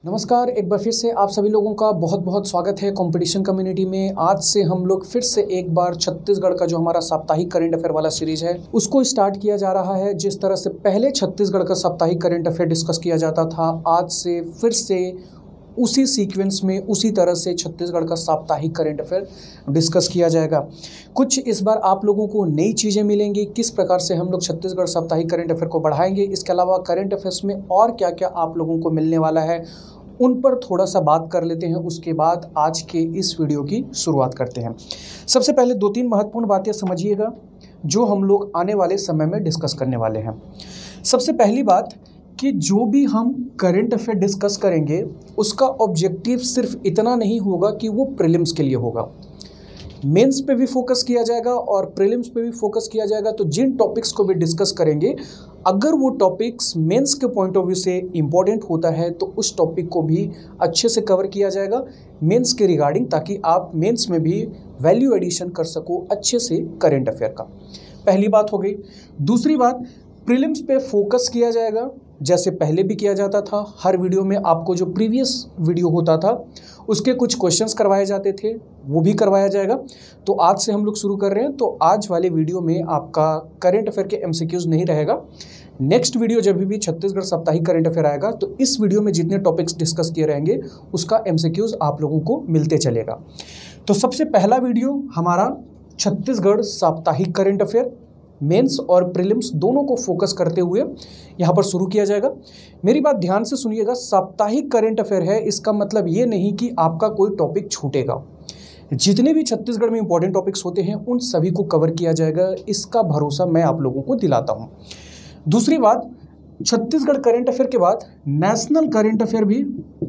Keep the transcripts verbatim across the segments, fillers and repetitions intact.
नमस्कार, एक बार फिर से आप सभी लोगों का बहुत बहुत स्वागत है कंपटीशन कम्युनिटी में। आज से हम लोग फिर से एक बार छत्तीसगढ़ का जो हमारा साप्ताहिक करंट अफेयर वाला सीरीज है उसको स्टार्ट किया जा रहा है। जिस तरह से पहले छत्तीसगढ़ का साप्ताहिक करंट अफेयर डिस्कस किया जाता था, आज से फिर से उसी सीक्वेंस में उसी तरह से छत्तीसगढ़ का साप्ताहिक करंट अफेयर डिस्कस किया जाएगा। कुछ इस बार आप लोगों को नई चीज़ें मिलेंगी, किस प्रकार से हम लोग छत्तीसगढ़ साप्ताहिक करंट अफेयर को बढ़ाएंगे, इसके अलावा करंट अफेयर्स में और क्या क्या आप लोगों को मिलने वाला है उन पर थोड़ा सा बात कर लेते हैं। उसके बाद आज के इस वीडियो की शुरुआत करते हैं। सबसे पहले दो तीन महत्वपूर्ण बातें समझिएगा जो हम लोग आने वाले समय में डिस्कस करने वाले हैं। सबसे पहली बात कि जो भी हम करंट अफेयर डिस्कस करेंगे उसका ऑब्जेक्टिव सिर्फ इतना नहीं होगा कि वो प्रीलिम्स के लिए होगा, मेंस पे भी फोकस किया जाएगा और प्रीलिम्स पे भी फोकस किया जाएगा। तो जिन टॉपिक्स को भी डिस्कस करेंगे, अगर वो टॉपिक्स मेंस के पॉइंट ऑफ व्यू से इम्पॉर्टेंट होता है तो उस टॉपिक को भी अच्छे से कवर किया जाएगा मेंस के रिगार्डिंग, ताकि आप मेंस में भी वैल्यू एडिशन कर सको अच्छे से करंट अफेयर का। पहली बात हो गई। दूसरी बात, प्रीलिम्स पे फोकस किया जाएगा जैसे पहले भी किया जाता था। हर वीडियो में आपको जो प्रीवियस वीडियो होता था उसके कुछ क्वेश्चंस करवाए जाते थे, वो भी करवाया जाएगा। तो आज से हम लोग शुरू कर रहे हैं। तो आज वाले वीडियो में आपका करंट अफेयर के एमसीक्यूज नहीं रहेगा। नेक्स्ट वीडियो जब भी छत्तीसगढ़ साप्ताहिक करंट अफेयर आएगा तो इस वीडियो में जितने टॉपिक्स डिस्कस किए रहेंगे उसका एमसीक्यूज आप लोगों को मिलते चलेगा। तो सबसे पहला वीडियो हमारा छत्तीसगढ़ साप्ताहिक करंट अफेयर मेंस और प्रीलिम्स दोनों को फोकस करते हुए यहाँ पर शुरू किया जाएगा। मेरी बात ध्यान से सुनिएगा, साप्ताहिक करंट अफेयर है, इसका मतलब ये नहीं कि आपका कोई टॉपिक छूटेगा। जितने भी छत्तीसगढ़ में इंपॉर्टेंट टॉपिक्स होते हैं उन सभी को कवर किया जाएगा, इसका भरोसा मैं आप लोगों को दिलाता हूँ। दूसरी बात, छत्तीसगढ़ करंट अफेयर के बाद नेशनल करंट अफेयर भी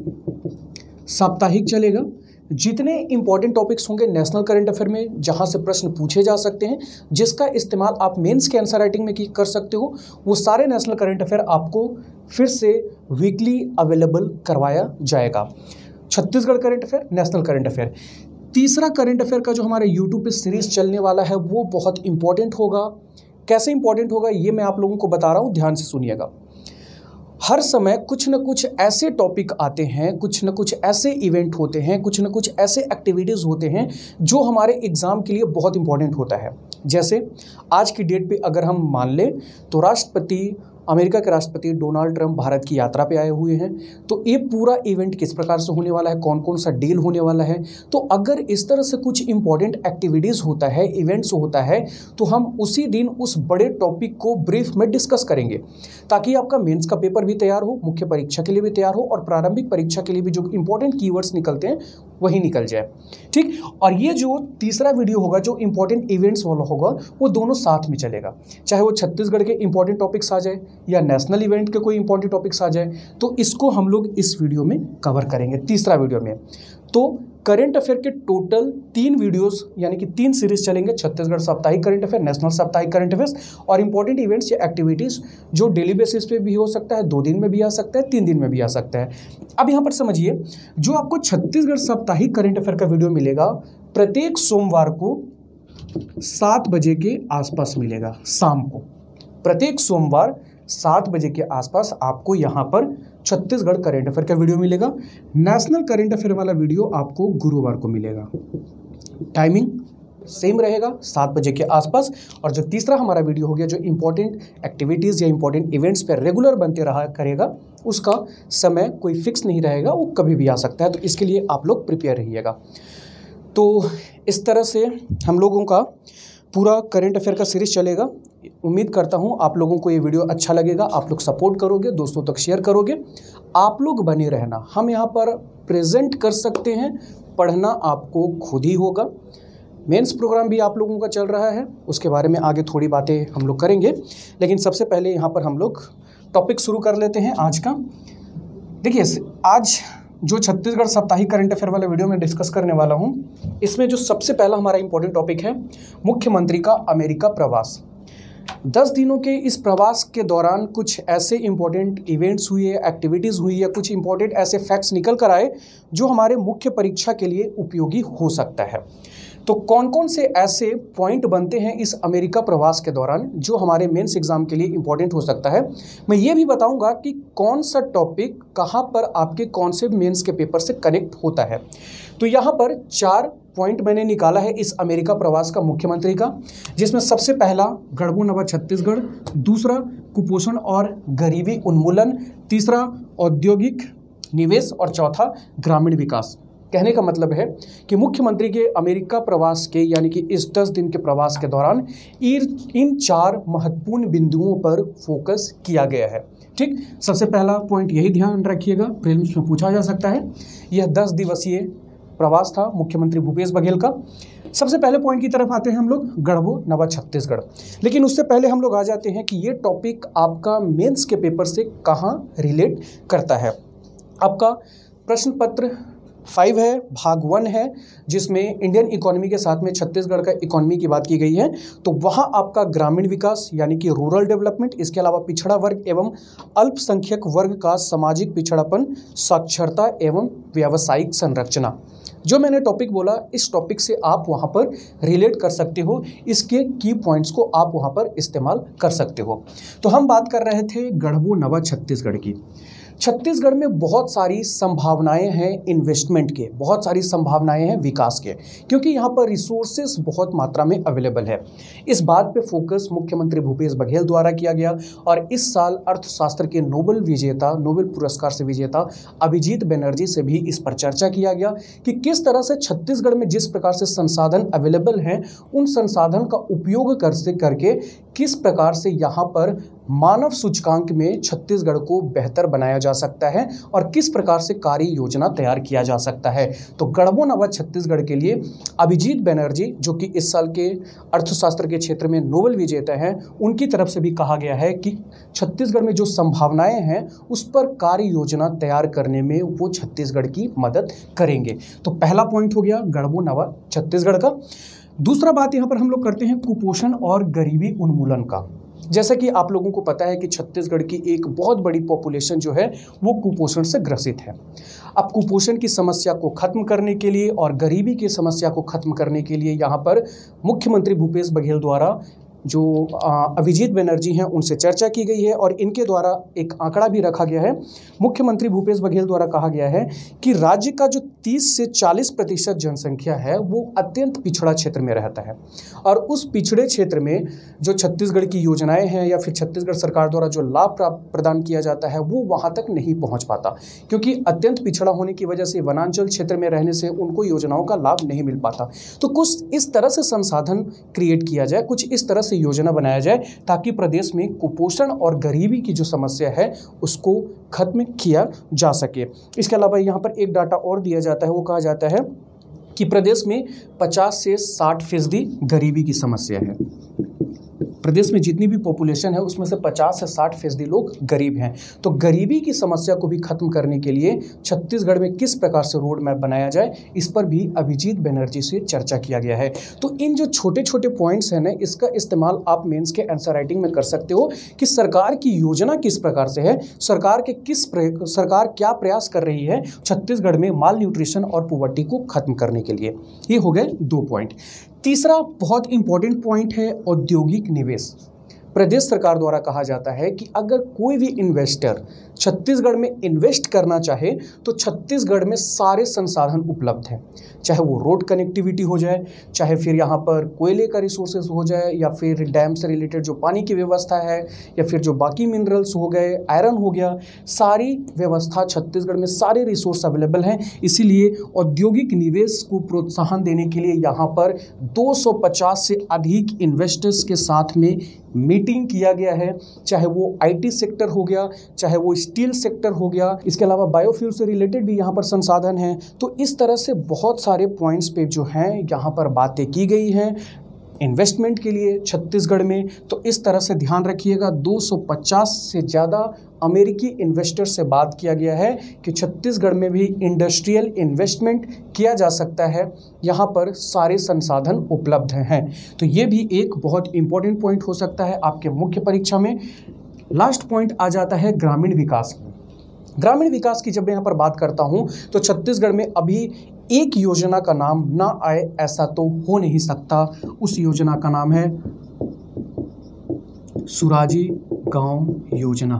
साप्ताहिक चलेगा। जितने इंपॉर्टेंट टॉपिक्स होंगे नेशनल करंट अफेयर में, जहां से प्रश्न पूछे जा सकते हैं, जिसका इस्तेमाल आप मेंस के आंसर राइटिंग में कर सकते हो, वो सारे नेशनल करंट अफेयर आपको फिर से वीकली अवेलेबल करवाया जाएगा। Chhattisgarh current affair, national current affair. तीसरा करंट अफेयर का जो हमारे यूट्यूब पे सीरीज चलने वाला है वो बहुत इंपॉर्टेंट होगा। कैसे इंपॉर्टेंट होगा ये मैं आप लोगों को बता रहा हूँ, ध्यान से सुनिएगा। हर समय कुछ न कुछ ऐसे टॉपिक आते हैं, कुछ न कुछ ऐसे इवेंट होते हैं, कुछ न कुछ ऐसे एक्टिविटीज़ होते हैं जो हमारे एग्ज़ाम के लिए बहुत इंपॉर्टेंट होता है। जैसे आज की डेट पे अगर हम मान लें तो राष्ट्रपति, अमेरिका के राष्ट्रपति डोनाल्ड ट्रंप भारत की यात्रा पे आए हुए हैं। तो ये पूरा इवेंट किस प्रकार से होने वाला है, कौन कौन सा डील होने वाला है, तो अगर इस तरह से कुछ इंपॉर्टेंट एक्टिविटीज़ होता है, इवेंट्स होता है, तो हम उसी दिन उस बड़े टॉपिक को ब्रीफ में डिस्कस करेंगे ताकि आपका मेंस का पेपर भी तैयार हो, मुख्य परीक्षा के लिए भी तैयार हो और प्रारंभिक परीक्षा के लिए भी जो इंपॉर्टेंट कीवर्ड्स निकलते हैं वही निकल जाए। ठीक, और ये जो तीसरा वीडियो होगा जो इंपॉर्टेंट इवेंट्स वाला होगा वो दोनों साथ में चलेगा, चाहे वो छत्तीसगढ़ के इंपॉर्टेंट टॉपिक्स आ जाए या नेशनल इवेंट के कोई इंपॉर्टेंट टॉपिक्स आ जाए, तो इसको हम लोग इस वीडियो में कवर करेंगे, तीसरा वीडियो में। तो करंट अफेयर के टोटल तीन वीडियोस यानी कि तीन सीरीज चलेंगे, छत्तीसगढ़ साप्ताहिक करंट अफेयर, नेशनल साप्ताहिक करंट अफेयर्स और इंपॉर्टेंट इवेंट्स या एक्टिविटीज़ जो डेली बेसिस पे भी हो सकता है, दो दिन में भी आ सकता है, तीन दिन में भी आ सकता है। अब यहाँ पर समझिए, जो आपको छत्तीसगढ़ साप्ताहिक करंट अफेयर का वीडियो मिलेगा प्रत्येक सोमवार को सात बजे के आसपास मिलेगा, शाम को प्रत्येक सोमवार सात बजे के आसपास आपको यहाँ पर छत्तीसगढ़ करंट अफेयर का वीडियो मिलेगा। नेशनल करंट अफेयर वाला वीडियो आपको गुरुवार को मिलेगा। टाइमिंग सेम रहेगा, सात बजे के आसपास। और जो तीसरा हमारा वीडियो हो गया जो इंपॉर्टेंट एक्टिविटीज़ या इंपॉर्टेंट इवेंट्स पर रेगुलर बनते रहा करेगा, उसका समय कोई फिक्स नहीं रहेगा, वो कभी भी आ सकता है। तो इसके लिए आप लोग प्रिपेयर रहिएगा। तो इस तरह से हम लोगों का पूरा करंट अफेयर का सीरीज चलेगा। उम्मीद करता हूँ आप लोगों को ये वीडियो अच्छा लगेगा, आप लोग सपोर्ट करोगे, दोस्तों तक शेयर करोगे, आप लोग बने रहना। हम यहाँ पर प्रेजेंट कर सकते हैं, पढ़ना आपको खुद ही होगा। मेंस प्रोग्राम भी आप लोगों का चल रहा है, उसके बारे में आगे थोड़ी बातें हम लोग करेंगे, लेकिन सबसे पहले यहाँ पर हम लोग टॉपिक शुरू कर लेते हैं आज का। देखिए, आज जो छत्तीसगढ़ साप्ताहिक करंट अफेयर वाला वीडियो में डिस्कस करने वाला हूँ, इसमें जो सबसे पहला हमारा इंपॉर्टेंट टॉपिक है मुख्यमंत्री का अमेरिका प्रवास। दस दिनों के इस प्रवास के दौरान कुछ ऐसे इंपॉर्टेंट इवेंट्स हुए, एक्टिविटीज़ हुई या कुछ इंपॉर्टेंट ऐसे फैक्ट्स निकल कर आए जो हमारे मुख्य परीक्षा के लिए उपयोगी हो सकता है। तो कौन कौन से ऐसे पॉइंट बनते हैं इस अमेरिका प्रवास के दौरान जो हमारे मेंस एग्जाम के लिए इंपॉर्टेंट हो सकता है। मैं ये भी बताऊंगा कि कौन सा टॉपिक कहाँ पर आपके कौन से मेंस के पेपर से कनेक्ट होता है। तो यहाँ पर चार पॉइंट मैंने निकाला है इस अमेरिका प्रवास का मुख्यमंत्री का, जिसमें सबसे पहला गढ़बो नवा छत्तीसगढ़, दूसरा कुपोषण और गरीबी उन्मूलन, तीसरा औद्योगिक निवेश और चौथा ग्रामीण विकास। कहने का मतलब है कि मुख्यमंत्री के अमेरिका प्रवास के यानी कि इस दस दिन के प्रवास के दौरान इन चार महत्वपूर्ण बिंदुओं पर फोकस किया गया है। ठीक, सबसे पहला पॉइंट यही ध्यान रखिएगा, प्रीलिम्स में पूछा जा सकता है। यह दस दिवसीय प्रवास था मुख्यमंत्री भूपेश बघेल का। सबसे पहले पॉइंट की तरफ आते हैं हम लोग, गढ़बो नवा छत्तीसगढ़। लेकिन उससे पहले हम लोग आ जाते हैं कि ये टॉपिक आपका मेंस के पेपर से कहाँ रिलेट करता है। आपका प्रश्न पत्र फाइव है, भाग वन है, जिसमें इंडियन इकोनॉमी के साथ में छत्तीसगढ़ का इकोनॉमी की बात की गई है। तो वहाँ आपका ग्रामीण विकास यानी कि रूरल डेवलपमेंट, इसके अलावा पिछड़ा वर्ग एवं अल्पसंख्यक वर्ग का सामाजिक पिछड़ापन, साक्षरता एवं व्यावसायिक संरचना, जो मैंने टॉपिक बोला, इस टॉपिक से आप वहाँ पर रिलेट कर सकते हो, इसके की पॉइंट्स को आप वहाँ पर इस्तेमाल कर सकते हो। तो हम बात कर रहे थे गढ़बो नवा छत्तीसगढ़ की। छत्तीसगढ़ में बहुत सारी संभावनाएं हैं इन्वेस्टमेंट के, बहुत सारी संभावनाएं हैं विकास के, क्योंकि यहाँ पर रिसोर्सेस बहुत मात्रा में अवेलेबल है। इस बात पे फोकस मुख्यमंत्री भूपेश बघेल द्वारा किया गया और इस साल अर्थशास्त्र के नोबेल विजेता, नोबेल पुरस्कार से विजेता अभिजीत बनर्जी से भी इस पर चर्चा किया गया कि किस तरह से छत्तीसगढ़ में जिस प्रकार से संसाधन अवेलेबल हैं, उन संसाधन का उपयोग कर से करके किस प्रकार से यहाँ पर मानव सूचकांक में छत्तीसगढ़ को बेहतर बनाया जा सकता है और किस प्रकार से कार्य योजना तैयार किया जा सकता है। तो गढ़बो नवा छत्तीसगढ़ के लिए अभिजीत बनर्जी, जो कि इस साल के अर्थशास्त्र के क्षेत्र में नोबेल विजेता हैं, उनकी तरफ से भी कहा गया है कि छत्तीसगढ़ में जो संभावनाएं हैं उस पर कार्य योजना तैयार करने में वो छत्तीसगढ़ की मदद करेंगे। तो पहला पॉइंट हो गया गढ़बो नवा छत्तीसगढ़ का। दूसरा बात यहाँ पर हम लोग करते हैं कुपोषण और गरीबी उन्मूलन का। जैसा कि आप लोगों को पता है कि छत्तीसगढ़ की एक बहुत बड़ी पॉपुलेशन जो है वो कुपोषण से ग्रसित है। अब कुपोषण की समस्या को खत्म करने के लिए और गरीबी की समस्या को खत्म करने के लिए यहाँ पर मुख्यमंत्री भूपेश बघेल द्वारा जो अभिजीत बनर्जी हैं उनसे चर्चा की गई है और इनके द्वारा एक आंकड़ा भी रखा गया है। मुख्यमंत्री भूपेश बघेल द्वारा कहा गया है कि राज्य का जो तीस से चालीस प्रतिशत जनसंख्या है वो अत्यंत पिछड़ा क्षेत्र में रहता है और उस पिछड़े क्षेत्र में जो छत्तीसगढ़ की योजनाएं हैं या फिर छत्तीसगढ़ सरकार द्वारा जो लाभ प्राप्त प्रदान किया जाता है वो वहाँ तक नहीं पहुँच पाता, क्योंकि अत्यंत पिछड़ा होने की वजह से वनांचल क्षेत्र में रहने से उनको योजनाओं का लाभ नहीं मिल पाता। तो कुछ इस तरह से संसाधन क्रिएट किया जाए, कुछ इस तरह योजना बनाया जाए ताकि प्रदेश में कुपोषण और गरीबी की जो समस्या है उसको खत्म किया जा सके। इसके अलावा यहाँ पर एक डाटा और दिया जाता है, वो कहा जाता है कि प्रदेश में पचास से साठ फीसदी गरीबी की समस्या है। प्रदेश में जितनी भी पॉपुलेशन है उसमें से पचास से साठ फीसदी लोग गरीब हैं। तो गरीबी की समस्या को भी खत्म करने के लिए छत्तीसगढ़ में किस प्रकार से रोड मैप बनाया जाए, इस पर भी अभिजीत बनर्जी से चर्चा किया गया है। तो इन जो छोटे छोटे पॉइंट्स हैं ना, इसका इस्तेमाल आप मेंस के आंसर राइटिंग में कर सकते हो कि सरकार की योजना किस प्रकार से है, सरकार के किस सरकार क्या प्रयास कर रही है छत्तीसगढ़ में माल न्यूट्रिशन और पुवर्टी को खत्म करने के लिए। ये हो गए दो पॉइंट। तीसरा बहुत इंपॉर्टेंट पॉइंट है औद्योगिक निवेश। प्रदेश सरकार द्वारा कहा जाता है कि अगर कोई भी इन्वेस्टर छत्तीसगढ़ में इन्वेस्ट करना चाहे तो छत्तीसगढ़ में सारे संसाधन उपलब्ध हैं, चाहे वो रोड कनेक्टिविटी हो जाए, चाहे फिर यहाँ पर कोयले का रिसोर्सेज हो जाए, या फिर डैम से रिलेटेड जो पानी की व्यवस्था है, या फिर जो बाकी मिनरल्स हो गए, आयरन हो गया, सारी व्यवस्था छत्तीसगढ़ में सारे रिसोर्स अवेलेबल हैं। इसीलिए औद्योगिक निवेश को प्रोत्साहन देने के लिए यहाँ पर दो सौ पचास से अधिक इन्वेस्टर्स के साथ में मीटिंग किया गया है, चाहे वो आईटी सेक्टर हो गया, चाहे वो स्टील सेक्टर हो गया, इसके अलावा बायोफ्यूल से रिलेटेड भी यहाँ पर संसाधन हैं। तो इस तरह से बहुत सारे पॉइंट्स पे जो हैं यहाँ पर बातें की गई हैं इन्वेस्टमेंट के लिए छत्तीसगढ़ में। तो इस तरह से ध्यान रखिएगा, दो सौ पचास से ज़्यादा अमेरिकी इन्वेस्टर से बात किया गया है कि छत्तीसगढ़ में भी इंडस्ट्रियल इन्वेस्टमेंट किया जा सकता है, यहाँ पर सारे संसाधन उपलब्ध हैं। तो ये भी एक बहुत इंपॉर्टेंट पॉइंट हो सकता है आपके मुख्य परीक्षा में। लास्ट पॉइंट आ जाता है ग्रामीण विकास। ग्रामीण विकास की जब मैं यहाँ पर बात करता हूँ तो छत्तीसगढ़ में अभी एक योजना का नाम ना आए ऐसा तो हो नहीं सकता। उस योजना का नाम है सुराजी गांव योजना।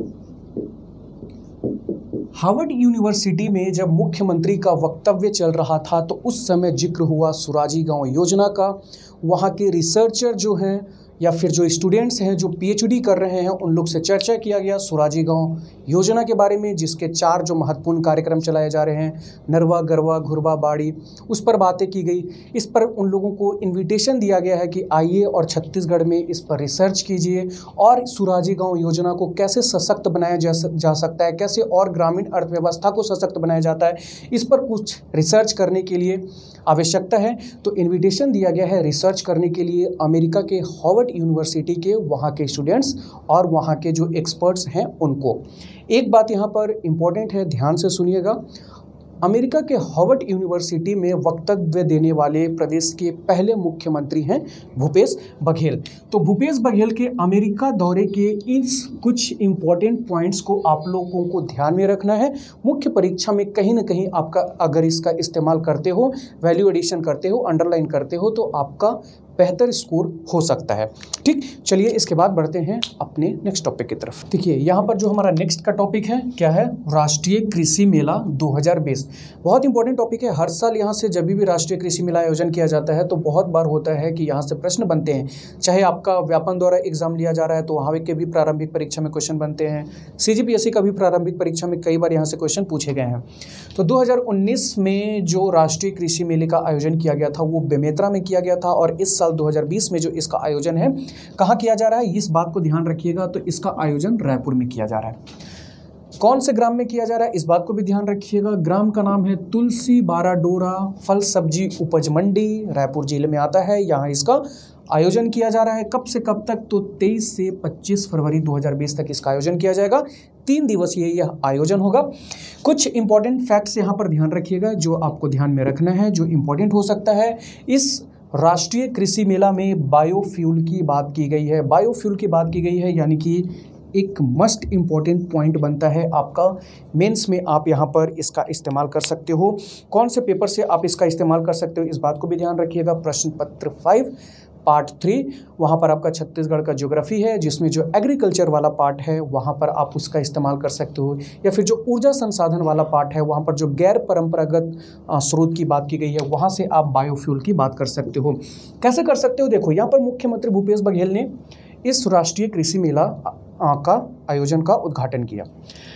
हार्वर्ड यूनिवर्सिटी में जब मुख्यमंत्री का वक्तव्य चल रहा था तो उस समय जिक्र हुआ सुराजी गांव योजना का। वहाँ के रिसर्चर जो हैं या फिर जो स्टूडेंट्स हैं जो पीएचडी कर रहे हैं उन लोग से चर्चा किया गया सुराजी गांव योजना के बारे में, जिसके चार जो महत्वपूर्ण कार्यक्रम चलाए जा रहे हैं, नरवा, गरवा, घुरवा, बाड़ी, उस पर बातें की गई। इस पर उन लोगों को इनविटेशन दिया गया है कि आइए और छत्तीसगढ़ में इस पर रिसर्च कीजिए और सुराजी गांव योजना को कैसे सशक्त बनाया जा जा सकता है, कैसे और ग्रामीण अर्थव्यवस्था को सशक्त बनाया जाता है, इस पर कुछ रिसर्च करने के लिए आवश्यकता है। तो इनविटेशन दिया गया है रिसर्च करने के लिए अमेरिका के हार्वर्ड यूनिवर्सिटी के वहाँ के स्टूडेंट्स और वहाँ के जो एक्सपर्ट्स हैं उनको। एक बात यहाँ पर इम्पॉर्टेंट है, ध्यान से सुनिएगा। अमेरिका के हार्वर्ड यूनिवर्सिटी में वक्तव्य देने वाले प्रदेश के पहले मुख्यमंत्री हैं भूपेश बघेल। तो भूपेश बघेल के अमेरिका दौरे के इस कुछ इम्पॉर्टेंट पॉइंट्स को आप लोगों को ध्यान में रखना है। मुख्य परीक्षा में कहीं ना कहीं आपका अगर इसका इस्तेमाल करते हो, वैल्यू एडिशन करते हो, अंडरलाइन करते हो तो आपका बेहतर स्कोर हो सकता है। ठीक, चलिए इसके बाद बढ़ते हैं अपने नेक्स्ट टॉपिक की तरफ। देखिए यहाँ पर जो हमारा नेक्स्ट का टॉपिक है क्या है, राष्ट्रीय कृषि मेला दो हज़ार बीस। बहुत इंपॉर्टेंट टॉपिक है। हर साल यहाँ से जब भी राष्ट्रीय कृषि मेला आयोजन किया जाता है तो बहुत बार होता है कि यहाँ से प्रश्न बनते हैं। चाहे आपका व्यापम द्वारा एग्जाम लिया जा रहा है तो वहाँ के भी प्रारंभिक परीक्षा में क्वेश्चन बनते हैं। सीजीपीएससी का भी प्रारंभिक परीक्षा में कई बार यहाँ से क्वेश्चन पूछे गए हैं। तो दो हज़ार उन्नीस में जो राष्ट्रीय कृषि मेले का आयोजन किया गया था वो बेमेतरा में किया गया था और इस साल दो हज़ार बीस में जो इसका आयोजन है कहाँ किया जा रहा है, इस बात को ध्यान रखिएगा। तो इसका आयोजन रायपुर में किया जा रहा है। कौन से ग्राम में किया जा रहा है इस बात को भी ध्यान रखिएगा। ग्राम का नाम है तुलसी बाराडोरा फल सब्जी उपज मंडी, रायपुर जिले में आता है। यहाँ इसका आयोजन किया जा रहा है। कब से कब तक, तो तेईस से पच्चीस फरवरी दो हज़ार बीस तक इसका आयोजन किया जाएगा। तीन दिवसीय यह आयोजन होगा। कुछ इंपॉर्टेंट फैक्ट्स यहाँ पर ध्यान रखिएगा जो आपको ध्यान में रखना है, जो इंपॉर्टेंट हो सकता है। इस राष्ट्रीय कृषि मेला में बायोफ्यूल की बात की गई है। बायोफ्यूल की बात की गई है यानी कि एक मस्ट इम्पॉर्टेंट पॉइंट बनता है आपका मेंस में। आप यहाँ पर इसका इस्तेमाल कर सकते हो। कौन से पेपर से आप इसका इस्तेमाल कर सकते हो इस बात को भी ध्यान रखिएगा। प्रश्न पत्र फाइव पार्ट थ्री, वहाँ पर आपका छत्तीसगढ़ का ज्योग्राफी है जिसमें जो एग्रीकल्चर वाला पार्ट है वहाँ पर आप उसका इस्तेमाल कर सकते हो। या फिर जो ऊर्जा संसाधन वाला पार्ट है वहाँ पर जो गैर परंपरागत स्रोत की बात की गई है वहाँ से आप बायोफ्यूल की बात कर सकते हो। कैसे कर सकते हो, देखो यहाँ पर मुख्यमंत्री भूपेश बघेल ने इस राष्ट्रीय कृषि मेला का आयोजन का उद्घाटन किया।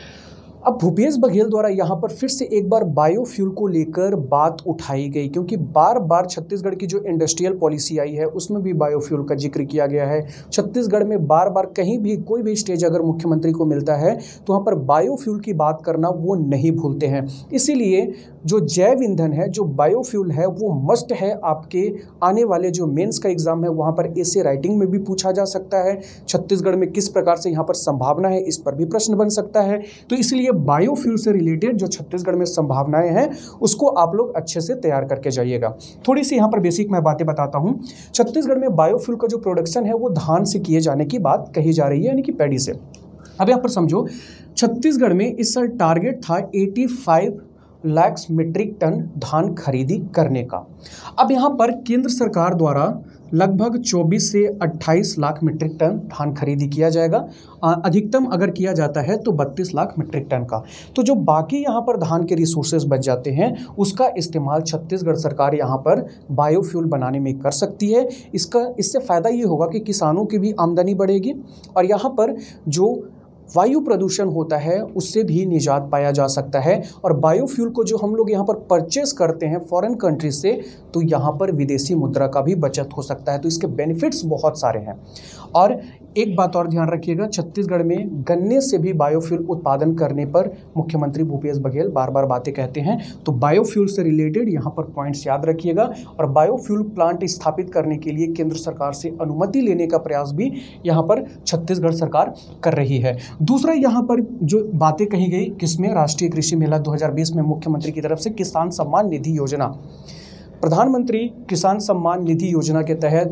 अब भूपेश बघेल द्वारा यहाँ पर फिर से एक बार बायोफ्यूल को लेकर बात उठाई गई, क्योंकि बार बार छत्तीसगढ़ की जो इंडस्ट्रियल पॉलिसी आई है उसमें भी बायोफ्यूल का जिक्र किया गया है। छत्तीसगढ़ में बार बार कहीं भी कोई भी स्टेज अगर मुख्यमंत्री को मिलता है तो वहाँ पर बायोफ्यूल की बात करना वो नहीं भूलते हैं। इसीलिए जो जैव ईंधन है, जो बायोफ्यूल है, वो मस्ट है। आपके आने वाले जो मेंस का एग्जाम है वहाँ पर ऐसे राइटिंग में भी पूछा जा सकता है। छत्तीसगढ़ में किस प्रकार से यहाँ पर संभावना है, इस पर भी प्रश्न बन सकता है। तो इसलिए बायोफ्यूल से रिलेटेड जो छत्तीसगढ़ में संभावनाएं हैं उसको आप लोग अच्छे से तैयार करके जाइएगा। थोड़ी सी यहाँ पर बेसिक मैं बातें बताता हूँ। छत्तीसगढ़ में बायोफ्यूल का जो प्रोडक्शन है वो धान से किए जाने की बात कही जा रही है, यानी कि पैडी से। अब यहाँ पर समझो, छत्तीसगढ़ में इस साल टारगेट था पचासी लाख मीट्रिक टन धान खरीदी करने का। अब यहाँ पर केंद्र सरकार द्वारा लगभग चौबीस से अट्ठाईस लाख मीट्रिक टन धान खरीदी किया जाएगा। अधिकतम अगर किया जाता है तो बत्तीस लाख मीट्रिक टन का। तो जो बाकी यहाँ पर धान के रिसोर्सेज बच जाते हैं उसका इस्तेमाल छत्तीसगढ़ सरकार यहाँ पर बायोफ्यूल बनाने में कर सकती है। इसका इससे फ़ायदा ये होगा कि किसानों की भी आमदनी बढ़ेगी और यहाँ पर जो वायु प्रदूषण होता है उससे भी निजात पाया जा सकता है। और बायोफ्यूल को जो हम लोग यहाँ पर परचेस करते हैं फॉरेन कंट्रीज से, तो यहाँ पर विदेशी मुद्रा का भी बचत हो सकता है। तो इसके बेनिफिट्स बहुत सारे हैं। और एक बात और ध्यान रखिएगा, छत्तीसगढ़ में गन्ने से भी बायोफ्यूल उत्पादन करने पर मुख्यमंत्री भूपेश बघेल बार बार बातें कहते हैं। तो बायोफ्यूल से रिलेटेड यहाँ पर पॉइंट्स याद रखिएगा। और बायोफ्यूल प्लांट स्थापित करने के लिए केंद्र सरकार से अनुमति लेने का प्रयास भी यहाँ पर छत्तीसगढ़ सरकार कर रही है। दूसरा यहाँ पर जो बातें कही गई किसमें, राष्ट्रीय कृषि मेला दो हज़ार बीस में मुख्यमंत्री की तरफ से किसान सम्मान निधि योजना, प्रधानमंत्री किसान सम्मान निधि योजना के तहत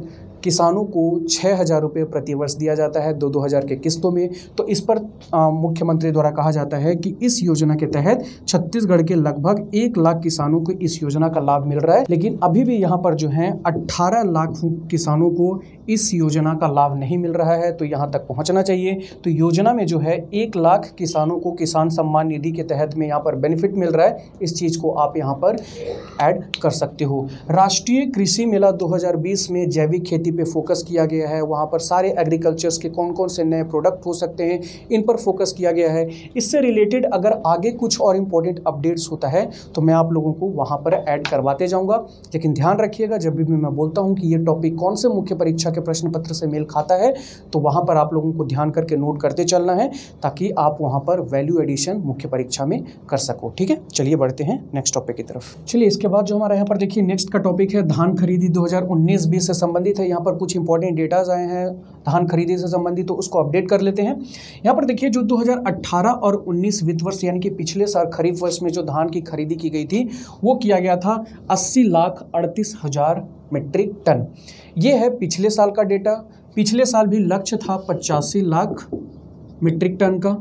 किसानों को छः हज़ार रुपये प्रति वर्ष दिया जाता है दो दो हज़ार के किस्तों में। तो इस पर मुख्यमंत्री द्वारा कहा जाता है कि इस योजना के तहत छत्तीसगढ़ के लगभग एक लाख किसानों को इस योजना का लाभ मिल रहा है। लेकिन अभी भी यहाँ पर जो है अट्ठारह लाख किसानों को इस योजना का लाभ नहीं मिल रहा है, तो यहाँ तक पहुँचना चाहिए। तो योजना में जो है एक लाख किसानों को किसान सम्मान निधि के तहत में यहाँ पर बेनिफिट मिल रहा है। इस चीज़ को आप यहाँ पर ऐड कर सकते हो। राष्ट्रीय कृषि मेला दो हज़ार बीस में जैविक खेती पे फोकस किया गया है। वहाँ पर सारे एग्रीकल्चर्स के कौन कौन से नए प्रोडक्ट हो सकते हैं, इन पर फोकस किया गया है। इससे रिलेटेड अगर आगे कुछ और इम्पोर्टेंट अपडेट्स होता है तो मैं आप लोगों को वहाँ पर ऐड करवाते जाऊँगा। लेकिन ध्यान रखिएगा, जब भी मैं बोलता हूँ कि ये टॉपिक कौन से मुख्य परीक्षा के प्रश्न पत्र से मेल खाता है, तो वहाँ पर आप लोगों को ध्यान करके नोट करते चलना है, ताकि आप वहाँ पर वैल्यू एडिशन मुख्य परीक्षा में कर सको। ठीक है, चलिए बढ़ते हैं नेक्स्ट टॉपिक की तरफ। चलिए इसके बाद जो हमारा यहाँ पर देखिए नेक्स्ट का टॉपिक है धान खरीदी दो हज़ार उन्नीस बीस से संबंधित है। यहाँ पर कुछ इंपॉर्टेंट डेटाज आए हैं धान खरीदी से संबंधित, तो उसको अपडेट कर लेते हैं। यहाँ पर देखिए जो दो हज़ार अठारह और उन्नीस वित्त वर्ष यानी कि पिछले साल खरीफ वर्ष में जो धान की खरीदी की गई थी वो किया गया था अस्सी लाख अड़तीस हजार मीट्रिक टन। ये है पिछले साल का डेटा। पिछले साल भी लक्ष्य था पचासी लाख मीट्रिक टन का,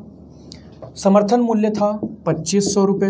समर्थन मूल्य था पच्चीस सौ रुपये।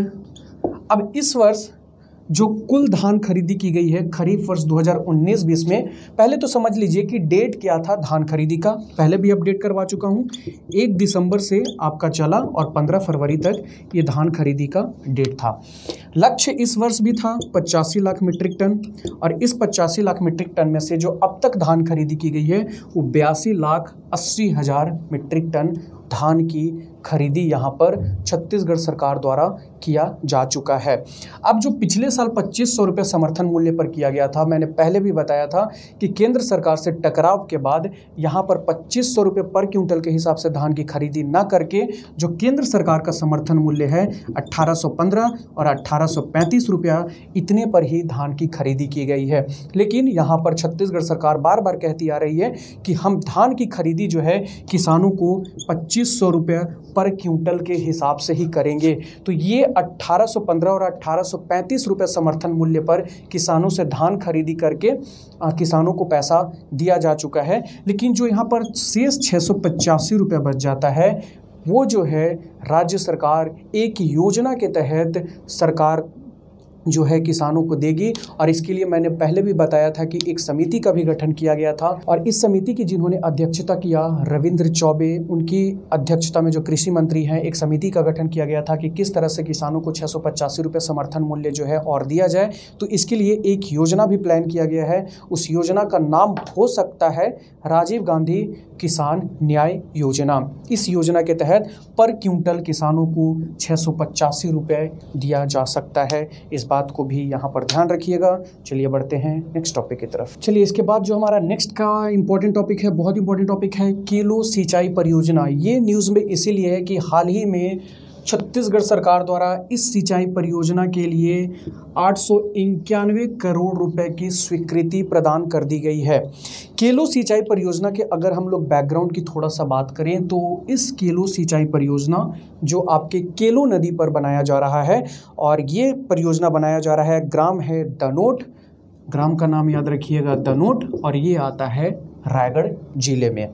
अब इस वर्ष जो कुल धान खरीदी की गई है खरीफ वर्ष दो हज़ार उन्नीस बीस में, पहले तो समझ लीजिए कि डेट क्या था धान खरीदी का, पहले भी अपडेट करवा चुका हूँ। एक दिसंबर से आपका चला और पंद्रह फरवरी तक ये धान खरीदी का डेट था। लक्ष्य इस वर्ष भी था पचासी लाख मीट्रिक टन, और इस पचासी लाख मीट्रिक टन में से जो अब तक धान खरीदी की गई है वो बयासी लाख अस्सी हज़ार मीट्रिक टन धान की खरीदी यहाँ पर छत्तीसगढ़ सरकार द्वारा किया जा चुका है। अब जो पिछले साल पच्चीस सौ रुपये समर्थन मूल्य पर किया गया था, मैंने पहले भी बताया था कि केंद्र सरकार से टकराव के बाद यहाँ पर पच्चीस सौ रुपये पर क्विंटल के हिसाब से धान की खरीदी न करके जो केंद्र सरकार का समर्थन मूल्य है अट्ठारह सौ पंद्रह और अट्ठारह सौ पैंतीस रुपया, इतने पर ही धान की खरीदी की गई है। लेकिन यहाँ पर छत्तीसगढ़ सरकार बार बार कहती आ रही है कि हम धान की खरीदी जो है किसानों को पच्चीस सौ रुपये पर क्विंटल के हिसाब से ही करेंगे। तो ये अट्ठारह सौ पंद्रह और अट्ठारह सौ पैंतीस रुपये समर्थन मूल्य पर किसानों से धान खरीदी करके आ, किसानों को पैसा दिया जा चुका है। लेकिन जो यहाँ पर शेष छः सौ पचासी रुपये बच जाता है वो जो है राज्य सरकार एक योजना के तहत सरकार जो है किसानों को देगी। और इसके लिए मैंने पहले भी बताया था कि एक समिति का भी गठन किया गया था, और इस समिति की जिन्होंने अध्यक्षता किया रविंद्र चौबे, उनकी अध्यक्षता में जो कृषि मंत्री हैं, एक समिति का गठन किया गया था कि किस तरह से किसानों को छः सौ पचासी रुपये समर्थन मूल्य जो है और दिया जाए। तो इसके लिए एक योजना भी प्लान किया गया है। उस योजना का नाम हो सकता है राजीव गांधी किसान न्याय योजना। इस योजना के तहत पर क्विंटल किसानों को छः सौ पचासी रुपये दिया जा सकता है। इस बात को भी यहाँ पर ध्यान रखिएगा। चलिए बढ़ते हैं नेक्स्ट टॉपिक की तरफ। चलिए इसके बाद जो हमारा नेक्स्ट का इंपॉर्टेंट टॉपिक है, बहुत इंपॉर्टेंट टॉपिक है केलो सिंचाई परियोजना। ये न्यूज़ में इसीलिए है कि हाल ही में छत्तीसगढ़ सरकार द्वारा इस सिंचाई परियोजना के लिए आठ सौ इक्यानवे करोड़ रुपए की स्वीकृति प्रदान कर दी गई है। केलो सिंचाई परियोजना के अगर हम लोग बैकग्राउंड की थोड़ा सा बात करें तो इस केलो सिंचाई परियोजना जो आपके केलो नदी पर बनाया जा रहा है, और ये परियोजना बनाया जा रहा है, ग्राम है दनोट, ग्राम का नाम याद रखिएगा दनोट, और ये आता है रायगढ़ जिले में।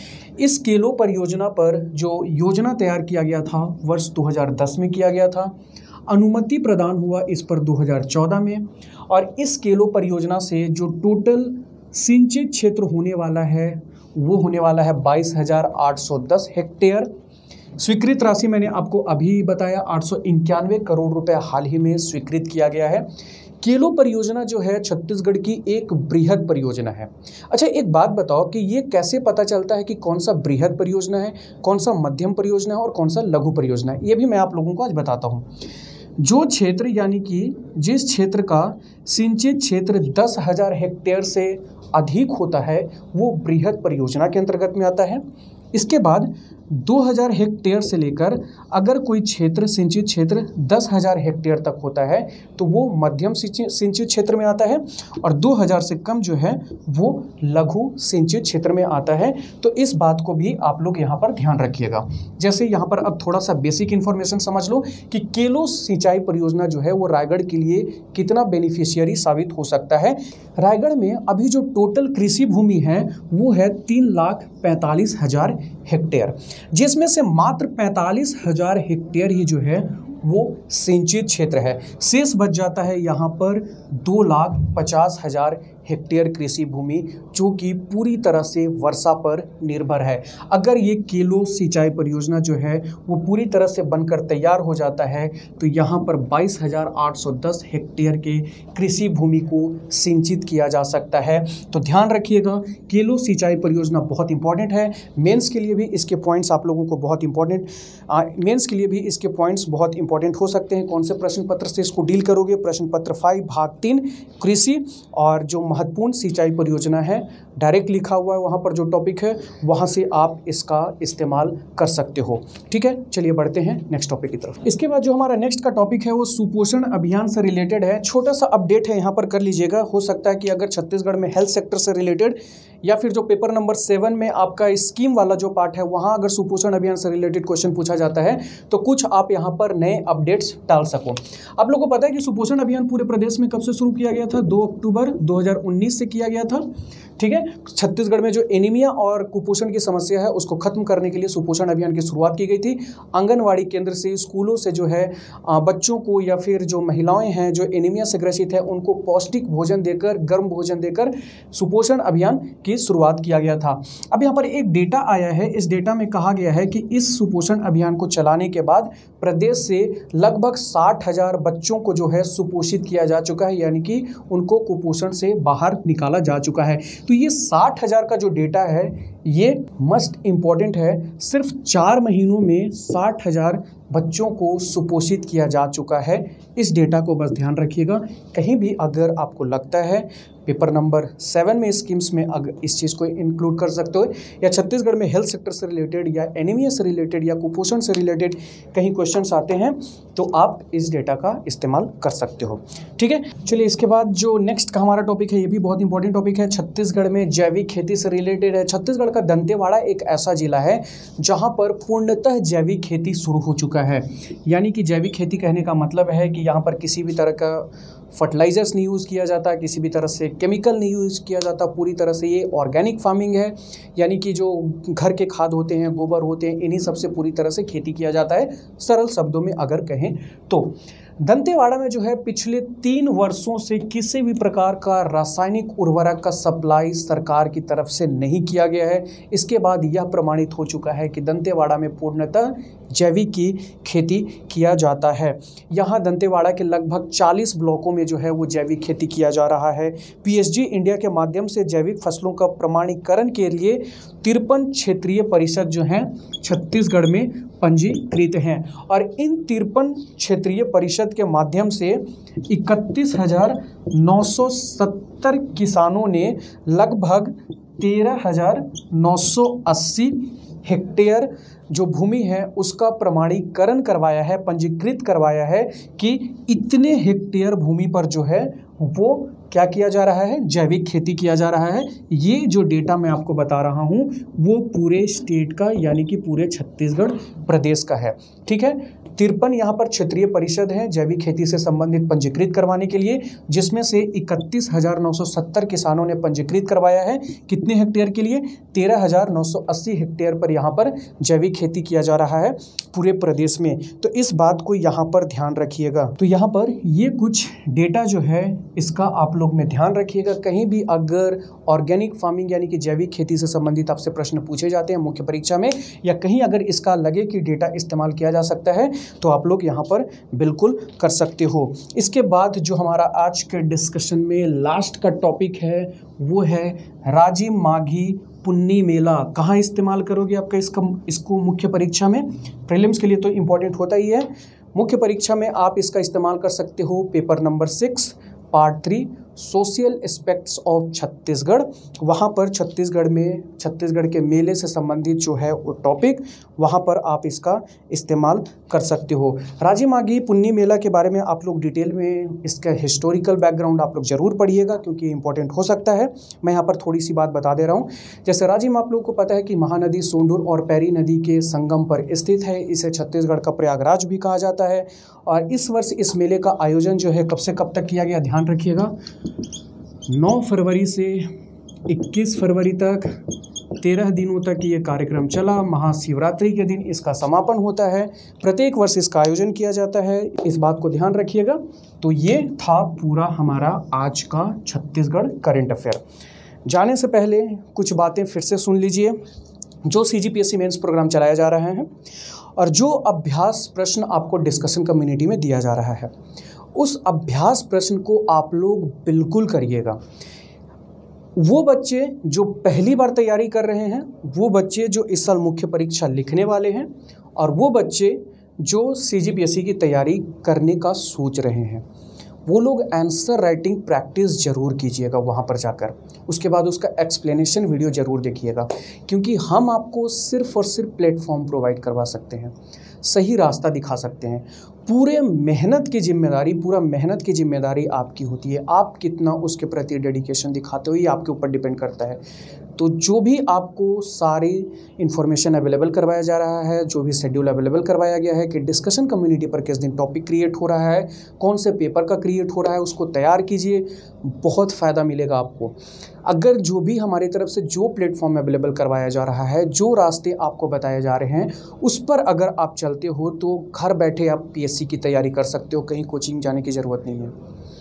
इस केलो परियोजना पर जो योजना तैयार किया गया था वर्ष दो हज़ार दस में किया गया था, अनुमति प्रदान हुआ इस पर दो हज़ार चौदह में, और इस केलो परियोजना से जो टोटल सिंचित क्षेत्र होने वाला है वो होने वाला है बाईस हज़ार आठ सौ दस हेक्टेयर। स्वीकृत राशि मैंने आपको अभी बताया आठ सौ इक्यानवे करोड़ रुपए हाल ही में स्वीकृत किया गया है। केलो परियोजना जो है छत्तीसगढ़ की एक बृहद परियोजना है। अच्छा एक बात बताओ कि ये कैसे पता चलता है कि कौन सा बृहद परियोजना है, कौन सा मध्यम परियोजना है और कौन सा लघु परियोजना है, ये भी मैं आप लोगों को आज बताता हूँ। जो क्षेत्र यानी कि जिस क्षेत्र का सिंचित क्षेत्र दस हज़ार हेक्टेयर से अधिक होता है वो बृहद परियोजना के अंतर्गत में आता है। इसके बाद दो हज़ार हेक्टेयर से लेकर अगर कोई क्षेत्र सिंचित क्षेत्र दस हज़ार हेक्टेयर तक होता है तो वो मध्यम सिंचित क्षेत्र में आता है, और दो हज़ार से कम जो है वो लघु सिंचित क्षेत्र में आता है। तो इस बात को भी आप लोग यहाँ पर ध्यान रखिएगा। जैसे यहाँ पर अब थोड़ा सा बेसिक इन्फॉर्मेशन समझ लो कि केलो सिंचाई परियोजना जो है वो रायगढ़ के लिए कितना बेनिफिशियल बेनिफिशियरी साबित हो सकता है। रायगढ़ में अभी जो टोटल कृषि भूमि है वो है तीन लाख पैंतालीस हजार हेक्टेयर, जिसमें से मात्र पैंतालीस हजार हेक्टेयर ही जो है वो सिंचित क्षेत्र है। शेष बच जाता है यहाँ पर दो लाख पचास हजार हेक्टेयर कृषि भूमि, जो कि पूरी तरह से वर्षा पर निर्भर है। अगर ये केलो सिंचाई परियोजना जो है वो पूरी तरह से बनकर तैयार हो जाता है तो यहाँ पर बाईस हजार आठ सौ दस हेक्टेयर के कृषि भूमि को सिंचित किया जा सकता है। तो ध्यान रखिएगा, केलो सिंचाई परियोजना बहुत इंपॉर्टेंट है। मेंस के लिए भी इसके पॉइंट्स आप लोगों को बहुत इंपॉर्टेंट मेंस के लिए भी इसके पॉइंट्स बहुत इंपॉर्टेंट हो सकते हैं। कौन से प्रश्न पत्र से इसको डील करोगे? प्रश्न पत्र फाइव भाग तीन कृषि और जो महत्वपूर्ण सिंचाई परियोजना है डायरेक्ट लिखा हुआ है, वहाँ पर जो टॉपिक है वहाँ से आप इसका इस्तेमाल कर सकते हो। ठीक है, चलिए बढ़ते हैं नेक्स्ट टॉपिक की तरफ। इसके बाद जो हमारा नेक्स्ट का टॉपिक है वो सुपोषण अभियान से रिलेटेड है। छोटा सा अपडेट है यहाँ पर कर लीजिएगा। हो सकता है कि अगर छत्तीसगढ़ में हेल्थ सेक्टर से रिलेटेड या फिर जो पेपर नंबर सेवन में आपका स्कीम वाला जो पार्ट है वहाँ अगर सुपोषण अभियान से रिलेटेड क्वेश्चन पूछा जाता है तो कुछ आप यहाँ पर नए अपडेट्स डाल सको। आप लोगों को पता है कि सुपोषण अभियान पूरे प्रदेश में कब से शुरू किया गया था? दो अक्टूबर दो हज़ार उन्नीस से किया गया था। ठीक है, छत्तीसगढ़ में जो एनीमिया और कुपोषण की समस्या है उसको खत्म करने के लिए सुपोषण अभियान की शुरुआत की गई थी। आंगनवाड़ी केंद्र से, स्कूलों से जो है बच्चों को या फिर जो महिलाएं हैं जो एनीमिया से ग्रसित है उनको पौष्टिक भोजन देकर, गर्म भोजन देकर सुपोषण अभियान की शुरुआत किया गया था। अब यहाँ पर एक डेटा आया है, इस डेटा में कहा गया है कि इस सुपोषण अभियान को चलाने के बाद प्रदेश से लगभग साठ हजार बच्चों को जो है सुपोषित किया जा चुका है, यानी कि उनको कुपोषण से बाहर निकाला जा चुका है। तो ये साठ हजार का जो डेटा है ये मस्ट इम्पॉर्टेंट है। सिर्फ चार महीनों में साठ हजार बच्चों को सुपोषित किया जा चुका है। इस डेटा को बस ध्यान रखिएगा। कहीं भी अगर आपको लगता है पेपर नंबर सेवन में स्कीम्स में अगर इस चीज़ को इंक्लूड कर सकते हो या छत्तीसगढ़ में हेल्थ सेक्टर से रिलेटेड या एनीमिया से रिलेटेड या कुपोषण से रिलेटेड कहीं क्वेश्चंस आते हैं तो आप इस डेटा का इस्तेमाल कर सकते हो। ठीक है, चलिए इसके बाद जो नेक्स्ट का हमारा टॉपिक है ये भी बहुत इंपॉर्टेंट टॉपिक है, छत्तीसगढ़ में जैविक खेती से रिलेटेड है। छत्तीसगढ़ का दंतेवाड़ा एक ऐसा जिला है जहाँ पर पूर्णतः जैविक खेती शुरू हो चुका है। यानी कि जैविक खेती कहने का मतलब है कि यहाँ पर किसी भी तरह का फर्टिलाइजर्स नहीं यूज़ किया जाता, किसी भी तरह से केमिकल नहीं यूज़ किया जाता, पूरी तरह से ये ऑर्गेनिक फार्मिंग है। यानी कि जो घर के खाद होते हैं, गोबर होते हैं, इन्हीं सबसे पूरी तरह से खेती किया जाता है, सरल शब्दों में अगर कहें तो। दंतेवाड़ा में जो है पिछले तीन वर्षों से किसी भी प्रकार का रासायनिक उर्वरक का सप्लाई सरकार की तरफ से नहीं किया गया है। इसके बाद यह प्रमाणित हो चुका है कि दंतेवाड़ा में पूर्णतः जैविक की खेती किया जाता है। यहाँ दंतेवाड़ा के लगभग चालीस ब्लॉकों में जो है वो जैविक खेती किया जा रहा है। पीएसजी इंडिया के माध्यम से जैविक फसलों का प्रमाणीकरण के लिए तिरपन क्षेत्रीय परिषद जो हैं छत्तीसगढ़ में पंजीकृत हैं और इन तिरपन क्षेत्रीय परिषद के माध्यम से इकतीस हजार नौ सौ सत्तर किसानों ने लगभग तेरह हजार नौ सौ अस्सी हेक्टेयर जो भूमि है उसका प्रमाणीकरण करवाया है, पंजीकृत करवाया है कि इतने हेक्टेयर भूमि पर जो है वो क्या किया जा रहा है, जैविक खेती किया जा रहा है। ये जो डेटा मैं आपको बता रहा हूँ वो पूरे स्टेट का यानी कि पूरे छत्तीसगढ़ प्रदेश का है। ठीक है, तिरपन यहाँ पर क्षेत्रीय परिषद हैं जैविक खेती से संबंधित पंजीकृत करवाने के लिए, जिसमें से इकतीस हजार नौ सौ सत्तर किसानों ने पंजीकृत करवाया है। कितने हेक्टेयर के लिए? तेरह हजार नौ सौ अस्सी हेक्टेयर पर यहाँ पर जैविक खेती किया जा रहा है पूरे प्रदेश में। तो इस बात को यहाँ पर ध्यान रखिएगा। तो यहाँ पर ये कुछ डेटा जो है इसका आप लोग में ध्यान रखिएगा। कहीं भी अगर ऑर्गेनिक फार्मिंग यानी कि जैविक खेती से संबंधित आपसे प्रश्न पूछे जाते हैं मुख्य परीक्षा में, या कहीं अगर इसका लगे कि डेटा इस्तेमाल किया जा सकता है तो आप लोग यहाँ पर बिल्कुल कर सकते हो। इसके बाद जो हमारा आज के डिस्कशन में लास्ट का टॉपिक है वो है राजिम माघी पुन्नी मेला। कहाँ इस्तेमाल करोगे आपका इसका इसको मुख्य परीक्षा में? प्रीलिम्स के लिए तो इम्पोर्टेंट होता ही है, मुख्य परीक्षा में आप इसका इस्तेमाल कर सकते हो paper number six part three social aspects of Chhattisgarh. वहाँ पर छत्तीसगढ़ में छत्तीसगढ़ के मेले से संबंधित जो है वो टॉपिक, वहाँ पर आप इसका इस्तेमाल कर सकते हो। राजिम माघी पुन्नी मेला के बारे में आप लोग डिटेल में इसका हिस्टोरिकल बैकग्राउंड आप लोग ज़रूर पढ़िएगा, क्योंकि इंपॉर्टेंट हो सकता है। मैं यहाँ पर थोड़ी सी बात बता दे रहा हूँ। जैसे राजिम आप लोगों को पता है कि महानदी सोंढूर और पैरी नदी के संगम पर स्थित है। इसे छत्तीसगढ़ का प्रयागराज भी कहा जाता है। और इस वर्ष इस मेले का आयोजन जो है कब से कब तक किया गया, ध्यान रखिएगा, नौ फरवरी से इक्कीस फरवरी तक तेरह दिनों तक ये कार्यक्रम चला। महाशिवरात्रि के दिन इसका समापन होता है। प्रत्येक वर्ष इसका आयोजन किया जाता है, इस बात को ध्यान रखिएगा। तो ये था पूरा हमारा आज का छत्तीसगढ़ करंट अफेयर। जाने से पहले कुछ बातें फिर से सुन लीजिए। जो C G P S C mains programme चलाया जा रहा है और जो अभ्यास प्रश्न आपको डिस्कशन कम्युनिटी में दिया जा रहा है, उस अभ्यास प्रश्न को आप लोग बिल्कुल करिएगा। वो बच्चे जो पहली बार तैयारी कर रहे हैं, वो बच्चे जो इस साल मुख्य परीक्षा लिखने वाले हैं, और वो बच्चे जो सी जी पी एस सी की तैयारी करने का सोच रहे हैं, वो लोग आंसर राइटिंग प्रैक्टिस ज़रूर कीजिएगा वहाँ पर जाकर। उसके बाद उसका एक्सप्लेनेशन वीडियो ज़रूर देखिएगा, क्योंकि हम आपको सिर्फ और सिर्फ प्लेटफॉर्म प्रोवाइड करवा सकते हैं, सही रास्ता दिखा सकते हैं। पूरे मेहनत की जिम्मेदारी पूरा मेहनत की जिम्मेदारी आपकी होती है। आप कितना उसके प्रति डेडिकेशन दिखाते हो ये आपके ऊपर डिपेंड करता है। तो जो भी आपको सारी इन्फॉर्मेशन अवेलेबल करवाया जा रहा है, जो भी शेड्यूल अवेलेबल करवाया गया है कि डिस्कशन कम्युनिटी पर किस दिन टॉपिक क्रिएट हो रहा है, कौन से पेपर का क्रिएट हो रहा है, उसको तैयार कीजिए, बहुत फ़ायदा मिलेगा आपको। अगर जो भी हमारी तरफ से जो प्लेटफॉर्म अवेलेबल करवाया जा रहा है, जो रास्ते आपको बताए जा रहे हैं, उस पर अगर आप चलते हो तो घर बैठे आप पी एस सी की तैयारी कर सकते हो। कहीं कोचिंग जाने की ज़रूरत नहीं है,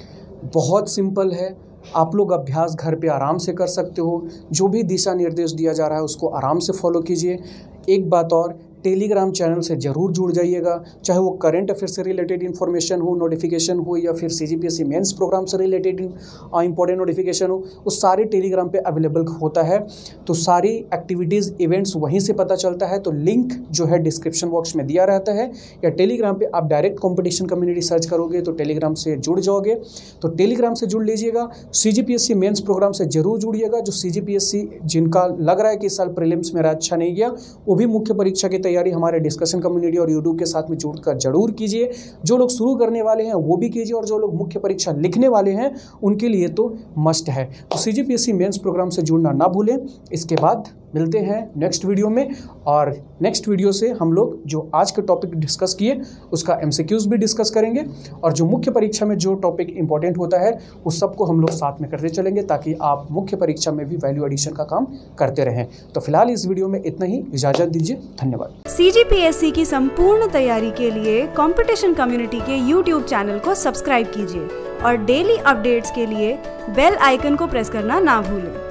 बहुत सिंपल है। आप लोग अभ्यास घर पे आराम से कर सकते हो। जो भी दिशा निर्देश दिया जा रहा है उसको आराम से फॉलो कीजिए। एक बात और, टेलीग्राम चैनल से ज़रूर जुड़ जाइएगा, चाहे वो करंट अफेयर से रिलेटेड इन्फॉर्मेशन हो, नोटिफिकेशन हो, या फिर C G P S C mains programme से रिलेटेड इंपॉर्टेंट नोटिफिकेशन हो, वो सारे टेलीग्राम पे अवेलेबल होता है। तो सारी एक्टिविटीज़ इवेंट्स वहीं से पता चलता है। तो लिंक जो है डिस्क्रिप्शन बॉक्स में दिया रहता है, या टेलीग्राम पे आप डायरेक्ट कॉम्पिटिशन कम्युनिटी सर्च करोगे तो टेलीग्राम से जुड़ जाओगे। तो टेलीग्राम से जुड़ लीजिएगा। C G P S C mains programme से जरूर जुड़िएगा। जो सी जी पी एस सी जिनका लग रहा है कि इस साल प्रीलिम्स मेरा अच्छा नहीं गया, वो भी मुख्य परीक्षा की तैयारी हमारे डिस्कशन कम्युनिटी और यूट्यूब के साथ में जुड़कर जरूर कीजिए। जो लोग शुरू करने वाले हैं वो भी कीजिए, और जो लोग मुख्य परीक्षा लिखने वाले हैं उनके लिए तो मस्ट है। तो C G P S C mains programme से जुड़ना ना भूलें। इसके बाद मिलते हैं नेक्स्ट वीडियो में, और नेक्स्ट वीडियो से हम लोग जो आज के टॉपिक डिस्कस किए उसका एम सी क्यूज़ भी डिस्कस करेंगे, और जो मुख्य परीक्षा में जो टॉपिक इंपॉर्टेंट होता है उस सबको हम लोग साथ में करते चलेंगे, ताकि आप मुख्य परीक्षा में भी वैल्यू एडिशन का काम करते रहें। तो फिलहाल इस वीडियो में इतना ही, इजाजत दीजिए, धन्यवाद। सी जी पी एस सी की संपूर्ण तैयारी के लिए कंपटीशन कम्युनिटी के यूट्यूब चैनल को सब्सक्राइब कीजिए, और डेली अपडेट्स के लिए बेल आइकन को प्रेस करना ना भूलें।